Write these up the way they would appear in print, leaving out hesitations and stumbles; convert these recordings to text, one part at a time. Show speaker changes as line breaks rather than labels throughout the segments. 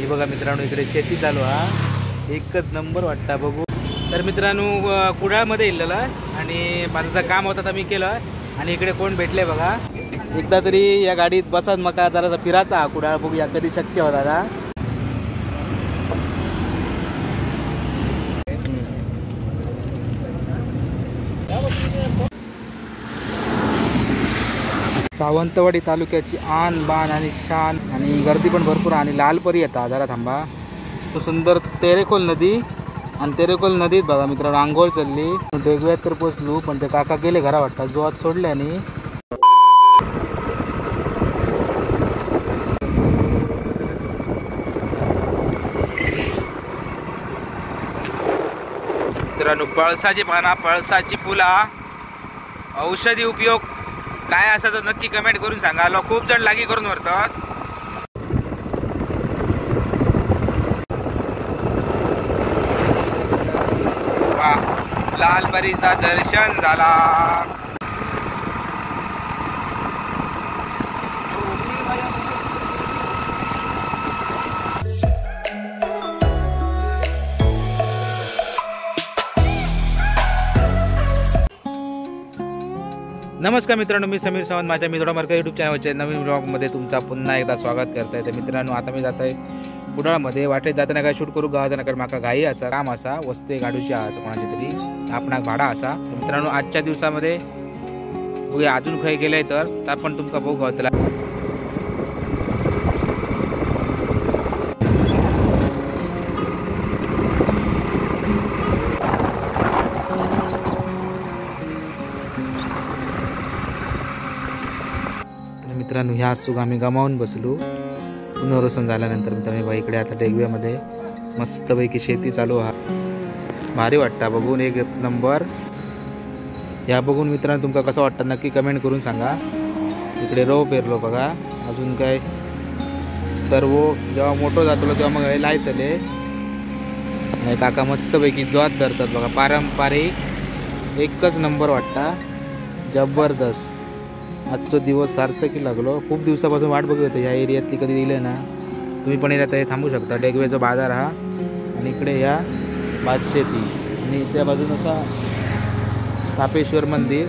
ही बघा मित्रांनो, इकडे शेती चालू हा एकच नंबर वाटता बघू. तर मित्रांनो कुडाळमध्ये इल्लेला आणि माझं काम होता तर मी केलं. आणि इकडे कोण भेटले बघा, एकदा तरी या गाडीत बसत मका जरासा फिरायचा हा कुडाळ बघूया कधी शक्य होता ना. सावंतवाडी तालुक्याची आन बान आणि शान आणि गर्दी पण भरपूर आणि लालपरी येतात. जरा थांबा, तो सुंदर तेरेखोल नदी आणि तेरेखोल नदीत बघा मित्रांनो आंघोळ चालली. देगव्यात तर पोचलो पण ते काका गेले घरा वाटतात जोआत सोडले. आणि मित्रांनो पळसाची पाना, पळसाची फुला, औषधी उपयोग काय असा तो नक्की कमेंट करून सांगा. खूप जण लागी करून वरतात. लालपरीचा दर्शन झाला. नमस्कार मित्रांनो, मी समीर सावंत. माझ्या मित्रा मार्का यूट्यूब चॅनलच्या नवीन ब्लॉगमध्ये तुमचा पुन्हा एकदा स्वागत करताय. तर मित्रांनो आता मी जात आहे कुडाळमध्ये. वाटेत जाताना काय शूट करू गावात जाणार माका घाई असा काम असा वस्ते गाडूची आहात कोणाची तरी आपणाक भाडा असा. मित्रांनो आजच्या दिवसामध्ये बघूया अजून खंय गेले तर पण तुमका बघू गावतला. मित्रांनो ह्या सुग आम्ही गमावून बसलो पुनर्वसन झाल्यानंतर. मित्रांनो बघा इकडे आता डेगव्यामध्ये मस्तपैकी शेती चालू हा. भारी वाटतं बघून, एक नंबर. ह्या बघून मित्रांनो तुमका कसं वाटतं नक्की कमेंट करून सांगा. इकडे रव पेरलो बघा. अजून काय तर वो जेव्हा मोठं जातलो तेव्हा मग लायतले. काका मस्तपैकी जोत धरतात बघा. पारंपरिक एकच नंबर वाटता, जबरदस्त. आजचा दिवस सार्थकी लागलो. खूप दिवसापासून वाट बघत होतो ह्या एरियातली कधी दिले ना. तुम्ही पण एरियात थांबू शकता. डेगवेचा बाजार हा आणि इकडे ह्या भात शेती आणि त्या बाजून असा तापेश्वर मंदिर.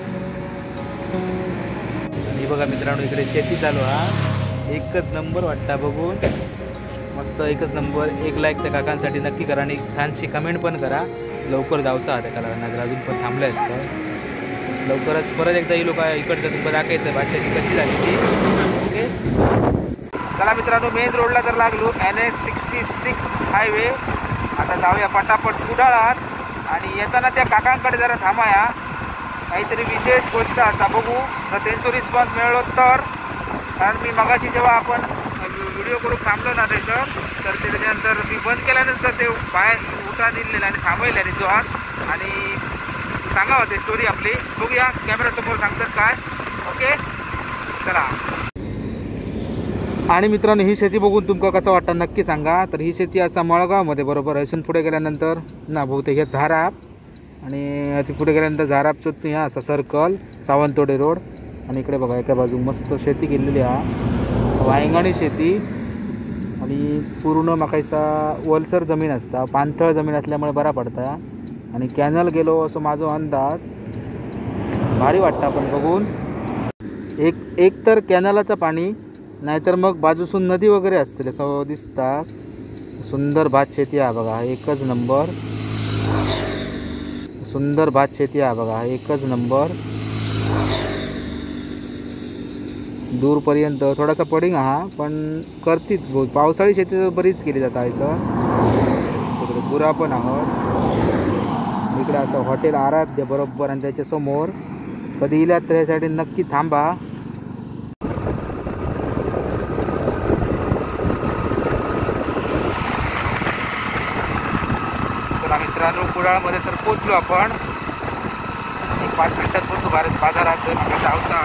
आणि बघा मित्रांनो इकडे शेती चालू हा एकच नंबर वाटता बघून. मस्त एकच नंबर. एक लाईक त्या काकांसाठी नक्की करा आणि छानशी कमेंट पण करा. लवकर जाऊचं आहे त्या काकांना, अजून पण थांबलं असतं. लवकरच परत एकदा ही लोक इकडचं तुम्हाला दाखवायचं भाषेची कशी झाली ती. ओके चला मित्रांनो, मेन रोडला तर लागलो. NH66 highway. आता जाऊया पटापट कुडाळात. आणि येताना त्या काकांकडे जरा थांबाया, काहीतरी विशेष गोष्ट असा बघू जर त्यांचा रिस्पॉन्स मिळलो तर. कारण मी मगाशी जेव्हा आपण व्हिडिओ करून थांबलो ना त्याच्यावर, तर त्याच्यानंतर मी बंद केल्यानंतर ते बाहेर उठा दिलेलं आणि थांबवले आणि जोहात आणि सांगा होते स्टोरी आपली. बघूया कॅमेऱ्यासमोर सांगतात काय. ओके चला. आणि मित्रांनो ही शेती बघून तुमका कसं वाटतं नक्की सांगा. तर ही शेती असा मळगावमध्ये बरोबर आहे. पुढे गेल्यानंतर ना बहुतेक हे झाराप आणि ती पुढे गेल्यानंतर झारापचं ह्या असा सर्कल सावंतवाडी रोड. आणि इकडे बघा एका बाजू मस्त शेती केलेली हा वांगणी शेती. आणि पूर्ण माकायचा ओलसर जमीन असता, पाणथळ जमीन असल्यामुळे बरा पडता. आणि कॅनल गेलो असं माझा अंदाज. भारी वाटतं आपण बघून. एक तर कॅनलाचं पाणी, नाहीतर मग बाजूसून नदी वगैरे असतील असं दिसता. सुंदर भात शेती आहे बघा, एकच नंबर. सुंदर भात शेती आहे बघा, एकच नंबर. दूरपर्यंत थोडासा पडिंग हा पण करतीत. पावसाळी शेती बरीच केली जात आहे. तिकडे गुरा पण आहोत. इकडे असं हॉटेल आराध्य बरोबर आणि त्याच्यासमोर कधी इलात तर यासाठी नक्की थांबा. चला मित्रांनो कुडाळमध्ये तर पोचलो आपण. 5 मिनिटात पोचलो भारत बाजारात. जाऊचा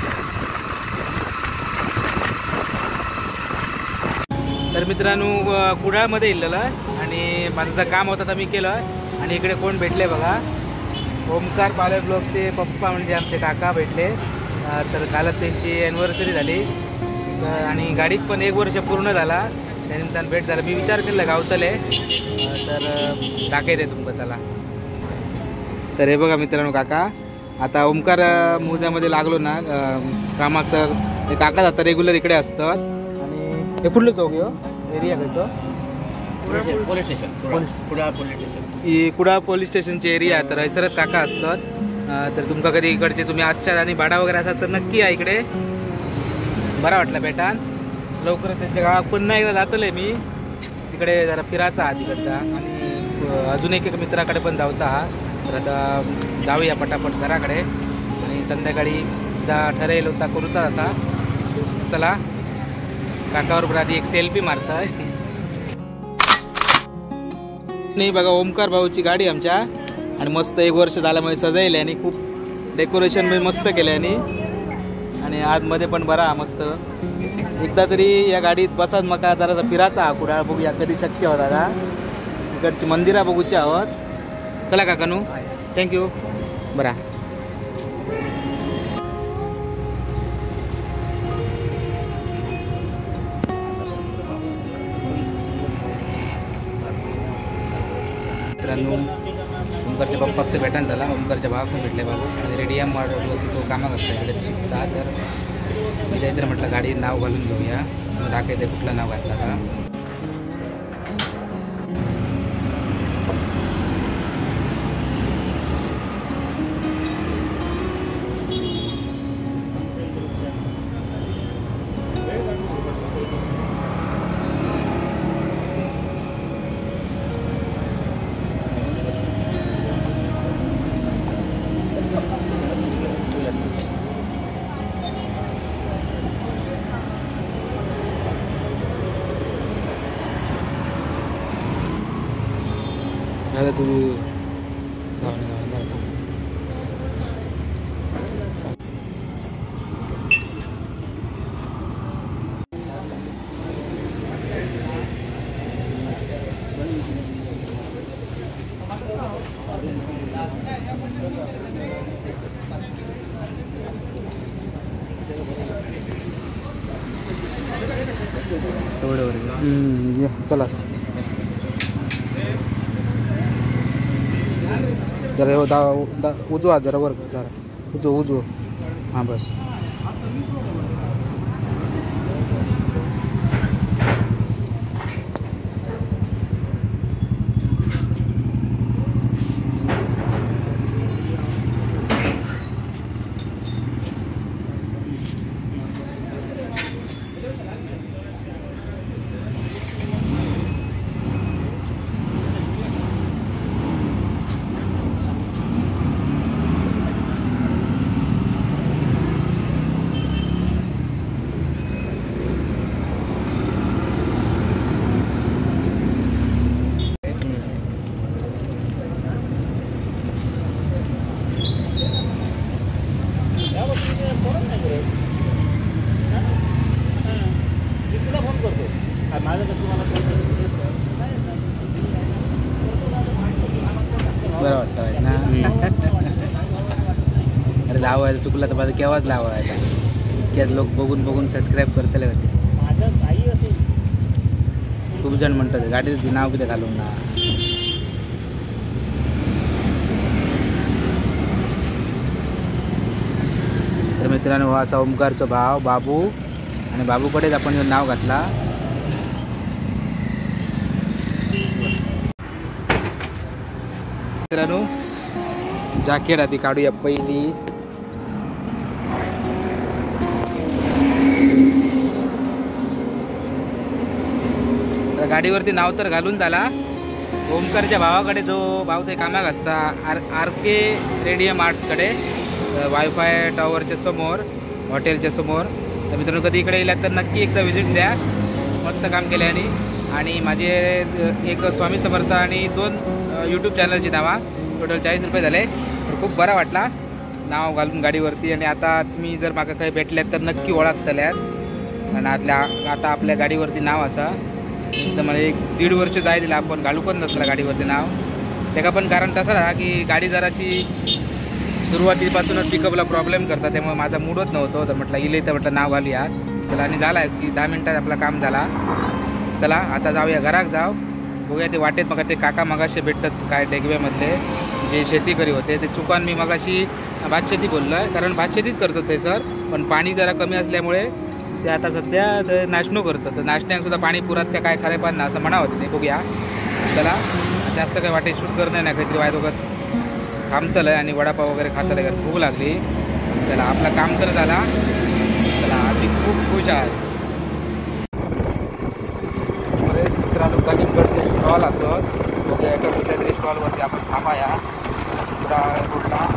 तर मित्रांनो कुडाळमध्ये इल्लेला आणि माझं काम होता तर मी केलं. आणि इकडे कोण भेटले बघा, ओमकार पाले ब्लॉगचे पप्पा म्हणजे आमचे काका भेटले. तर कालच त्यांची ॲनिव्हर्सरी झाली आणि गाडीत पण 1 वर्ष पूर्ण झाला. त्यानिमित्तानं भेट झाला. मी विचार केला गावतले तर दाखवते तुमचं त्याला. तर हे बघा मित्रांनो काका, आता ओमकार मुद्यामध्ये लागलो ना कामात, तर ते काका आता रेग्युलर इकडे असतात. आणि हे कुठलं चौक एरिया खायचं
police station, Kudal police station,
ही कुडाळ पोलीस स्टेशनची एरिया. तर हैसरत काका असतात. तर तुमका कधी इकडचे तुम्ही आसशात आणि भाडा वगैरे असाल तर नक्की या इकडे. बरा वाटला भेटान. लवकरच त्यांच्या गावात पुन्हा एकदा जातले मी तिकडे, जरा फिरायचा हा तिकडचा. आणि अजून एक मित्राकडे पण जाऊचा हा. तर आता जाऊया पटापट घराकडे आणि संध्याकाळी जा ठरेल होता करूचा असा. चला काकावर आधी एक सेल्फी मारताय. नाही बघा ओमकार भाऊची गाडी आमच्या, आणि मस्त 1 वर्ष झाल्यामुळे सजवली आणि खूप डेकोरेशन मस्त केल्याने. आणि आतमध्ये पण बरा मस्त. एकदा तरी या गाडीत बसाच मका जरा फिरायचा कुडाळ बघूया कधी शक्य होता का. इकडची मंदिरा बघूची आहोत. चला काकानू, थँक्यू. बरा मित्रांनो, ओमकारच्या पप्पा ते भेटायला झाला. ओमकारच्या भावाक पण भेटले बाबू. आणि रेडियम मॉडल तो कामात असतो इकडे शिकता. तर मी जायचं म्हटलं गाडी नाव घालून घेऊया. दाखवते कुठलं नाव घातलं का. आता तू चला जरा उजवा जरा वर जरा उजव हां बस. बरं वाटतं ना. अरे लावायला चुकला तर माझं केव्हाच लावायला. त्यात लोक बघून बघून सबस्क्राईब करतले होते. खूप जण म्हणतात गाडीचं नाव किती घालून ना. तर मित्रांनो हा असा ओमकारचा भाव बाबू, आणि बाबूकडेच आपण नाव घातला. मित्रांनो जॅकेट आधी काढूया पहिली. तर गाडीवरती नाव तर घालून झाला. ओमकारच्या भावाकडे जो भाव ते कामाक असता आर के रेडियम आर्ट्सकडे, वायफाय टॉवरच्या समोर, हॉटेलच्या समोर. तर मित्रांनो कधी इकडे येलात तर नक्की एकदा व्हिजिट द्या. मस्त काम केल्याने. आणि माझे एक स्वामी समर्थ आणि 2 यूट्यूब चॅनलची नावा, टोटल 40 रुपये झाले. तर खूप बरा वाटला नाव घालून गाडीवरती. आणि आता तुम्ही जर माका काही भेटल्यात तर नक्की ओळखतल्यात. आणि आता आपल्या गाडीवरती नाव असा एकदम मला 1-1.5 वर्ष जाय दिला आपण घालू पण नसला गाडीवरती नाव. त्याका पण कारण तसं राहा की गाडी जराशी सुरुवातीपासूनच पिकअपला प्रॉब्लेम करतात, त्यामुळे माझा मूडच नव्हतं. तर म्हटलं इले तर म्हटलं नाव घालूया त्याला. आणि झाला की 10 मिनटात आपला काम झाला. चला आता जाऊया घराक जाऊ बघूया ते वाटेत मग ते काका मगाशी भेटतात काय डेगव्यामधले जे शेती करी होते ते चुकान मी मगाशी भातशेती बोललो आहे कारण भातशेतीच करतात ते सर पण पाणी जरा कमी असल्यामुळे ते आता सध्या ते नाशनो करतात तर नाशण्याक सुद्धा पाणी पुरात का काय खरे पण ना असं म्हणा होतं ते बघूया चला जास्त काय वाटेत शूट करणं नाही काहीतरी वायदोगत थांबतलं आहे आणि वडापाव वगैरे खातलं कारण भूक लागली त्याला आपलं काम तर झाला चला आम्ही खूप खुश आहात मित्रांनो कलिंगडचे स्टॉल असत बघूया एका कुठल्या तरी स्टॉलवरती आपण थांबाया रोडला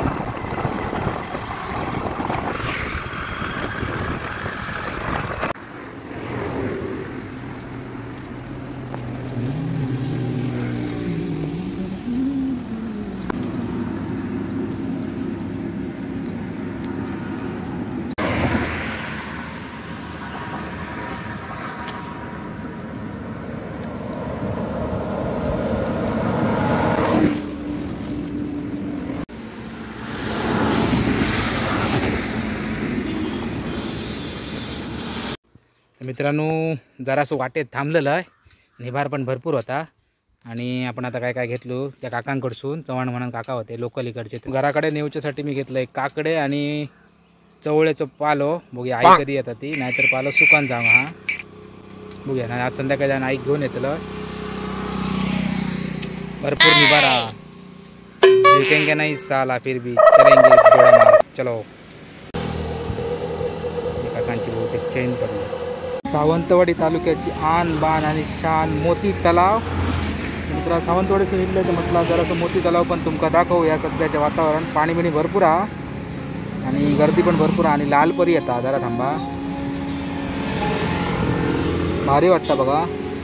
मित्रांनो जरासं वाटेत थांबलेलं आहे निभार पण भरपूर होता आणि आपण आता काय काय घेतलो त्या काकांकडसून चव्हाण म्हणून काका होते लोकल इकडचे घराकडे नेऊच्यासाठी मी घेतलं एक काकडे आणि चवळ्याचं पालो बघूया आई कधी येतात ती नाहीतर पालो सुकान जाऊ हा बघूया ना आज संध्याकाळी जाऊन आई घेऊन येतलं भरपूर निभारा देखेंगे नहीं साला फिर भी चलेंगे थोड़ा मार चलो काकांची बहुतेक चैन पडली सावंतवाडी तालुक्याची आन बान आणि शान मोती तलाव मित्रा सावंतवाडीचं निघलं तर म्हटलं जरासं मोती तलाव पण तुमका दाखवू या सध्याचे वातावरण पाणी बिणी भरपूर हा आणि गर्दी पण भरपूर आणि लालपरी येतात जरा थांबा भारी वाटतं बघा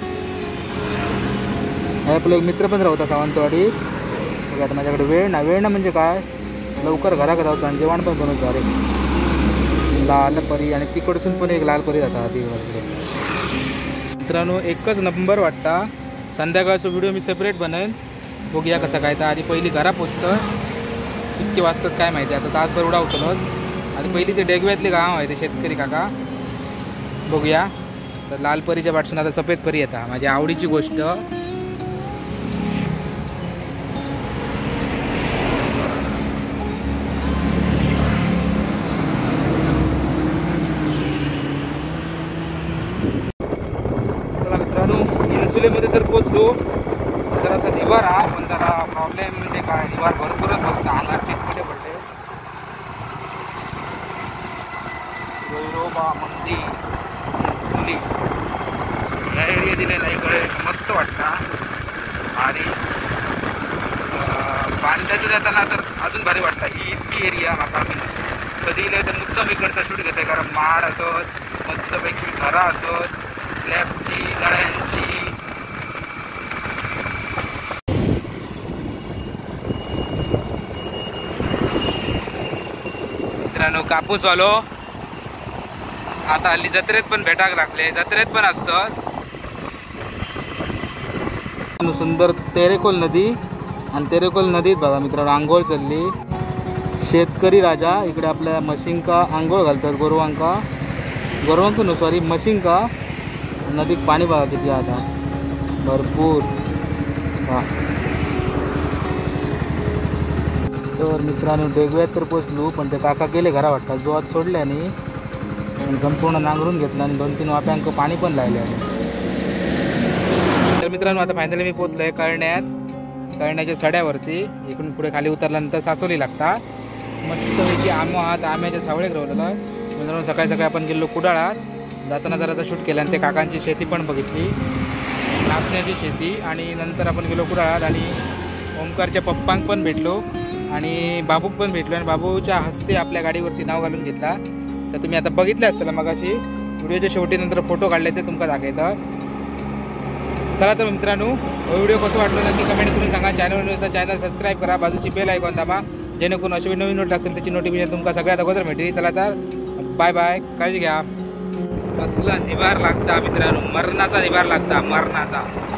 आपलं एक मित्र पण राहता सावंतवाडी बघा आता माझ्याकडे वेळ ना म्हणजे काय लवकर घराकडे जाऊचं आणि जेवण पण बनवतो अरे लाल परी आणि तिकडसून पण एक लाल परी जातात ती वगैरे मित्रांनो एकच नंबर वाटता संध्याकाळचा व्हिडिओ मी सेपरेट बनवेन बघूया कसं काय तर आधी पहिली घरा पोचतं कितके वाजतात काय माहिती आता तासभर उडावतोच आणि पहिली ते डेगव्यातले गाव आहे ते शेतकरी काका बघूया तर लाल परीच्या पाठसून आता सफेद परी येतात माझी आवडीची गोष्ट मध्ये तर पोचलो जरासा निवार हा पण जरा प्रॉब्लेम म्हणजे काय निवार भरपूरच बसतं अंगात टिपकडे पडले गौरोबा मंदिर सुली या एरिया दिलेला इकडे मस्त वाटतं आणि बांधायचं जाताना तर अजून भारी वाटतं ही इतकी एरिया माका मी कधी येईल तर मुद्दाम इकडचं शूट घेते कारण माड असत मस्तपैकी घरा असत स्लॅबची गळ्यांची मित्रांनो कापूसवालो आता हल्ली जत्रेत पण भेटाक लागले जत्रेत पण असतं सुंदर तेरेकोल नदी आणि तेरेकोल नदीत बघा मित्रांनो आंघोळ चालली शेतकरी राजा इकडे आपल्या मशिंका आंघोळ घालतात गोरवांक नो सॉरी मशिंका नदीत पाणी बघा किती आता भरपूर तर मित्रांनो डेगव्यात तर पोचलो पण ते काका गेले घरा वाटतात जो आज सोडले आणि संपूर्ण नांगरून घेतलं आणि 2-3 वाप्यांक पाणी पण लावले तर मित्रांनो आता फायनली मी पोचलोय कळण्याच्या सड्यावरती इकडून पुढे खाली उतरल्यानंतर सासोली लागता मस्तपैकी आहात आंब्याच्या सावळेक राहिलेलं मित्रांनो सकाळी सकाळी आपण गेलो कुडाळात जाताना जराचा शूट केला आणि ते काकांची शेती पण बघितली नाचण्याची शेती आणि नंतर आपण गेलो कुडाळात आणि ओमकारच्या पप्पांक पण भेटलो आणि बाबूक पण भेटलो आणि बाबूच्या हस्ते आपल्या गाडीवरती नाव घालून घेतला तर तुम्ही आता बघितले असेल मगाशी व्हिडिओच्या शेवटी नंतर फोटो काढले ते तुमका दाखवतं चला तर मित्रांनो व्हिडिओ कसं वाटलं नक्की कमेंट करून सांगा चॅनल सबस्क्राईब करा बाजूची बेल आयकॉन दाबा जेणेकरून असे नवीन नोट टाकतील त्याची नोटिफिकेशन तुमका सगळ्यात अगोदर भेटेल चला तर बाय बाय काळजी घ्या कसला निवार लागता मित्रांनो मरणाचा निवार लागता मरणाचा